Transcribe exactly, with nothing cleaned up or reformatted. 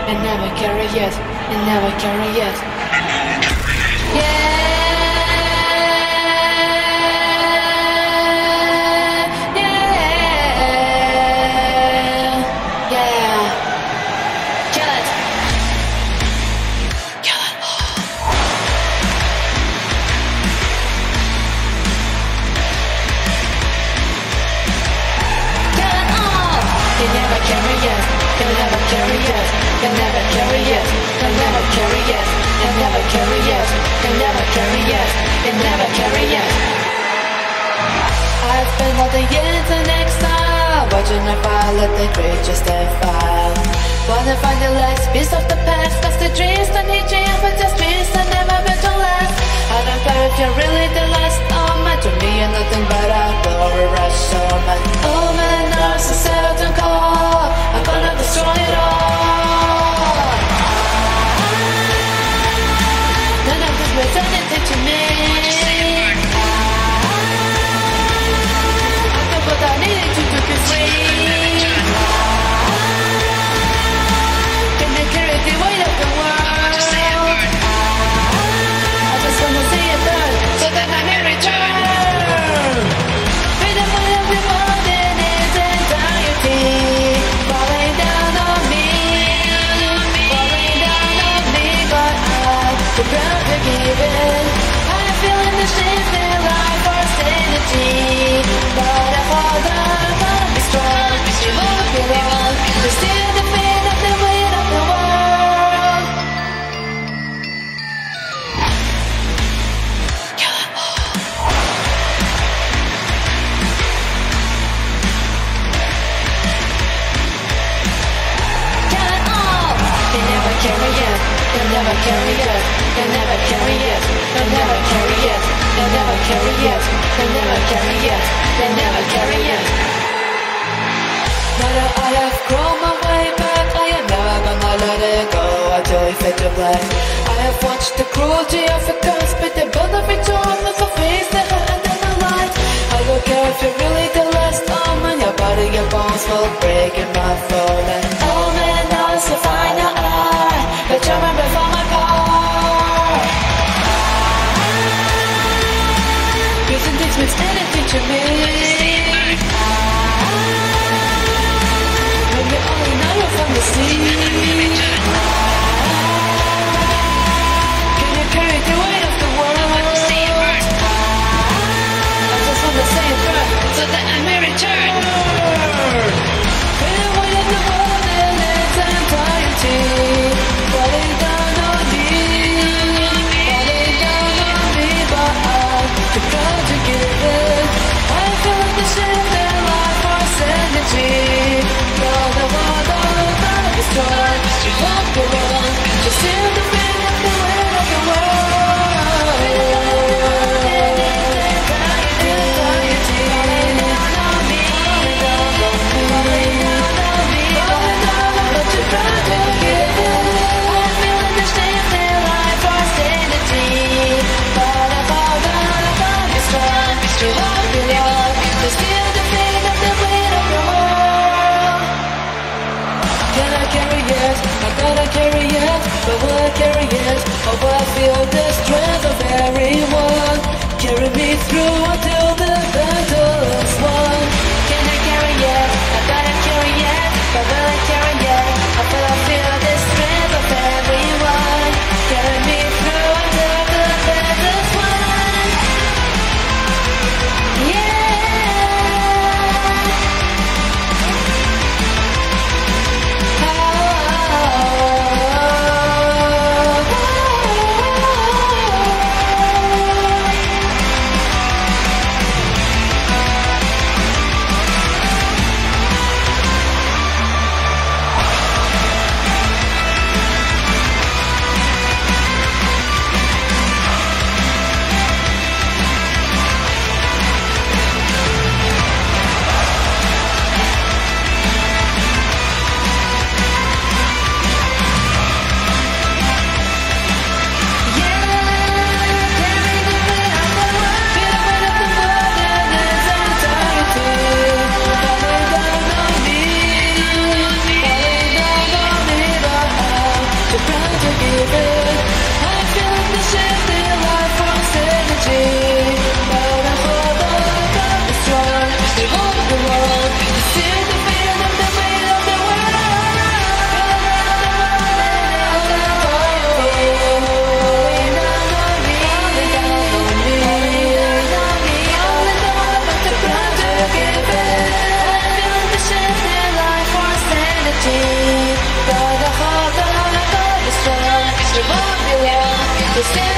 and never carry it, and never carry it. Yeah. Can never carry it, can never carry it, can never carry it, can never carry it, can never carry it. I've spent all the years in exile, watching if I let the creatures stay file. Wanna find the last piece of the past, that's the dreams, the need dreams, but just dreams that never meant to last. I don't care if you're really the last, oh man, to me you're nothing but a glory rush, oh man. Oh man, there's a certain call, I'm gonna destroy it all. With anything to me, I got what I needed to do be free. Can you carry the weight of the world? I just wanna see it burn, so that I may return. Freedom of the world in its entirety, falling down on me, falling down on me, but I prepare to give in. I'm feeling the shift in life for sanity, but I fall down, gotta be strong, you won't be long, to steal the pain of the weight of the world. Kill it all. Kill it all. They never carry it, they never carry it, they never carry it, they never carry it, they never carry it, they never carry it, they never carry it. Now that I have grown my way back, I am never gonna let it go until we fade to black. I have watched the cruelty of a curse, but the blood of each arm is a face that I had in the light. I don't care if you're really the last, oh man, your body, your bones will break in my fall. And oh man, now it's the final hour, but you're right before my car. Using this means anything to me. When you only know you're from the sea. Can you carry the stand.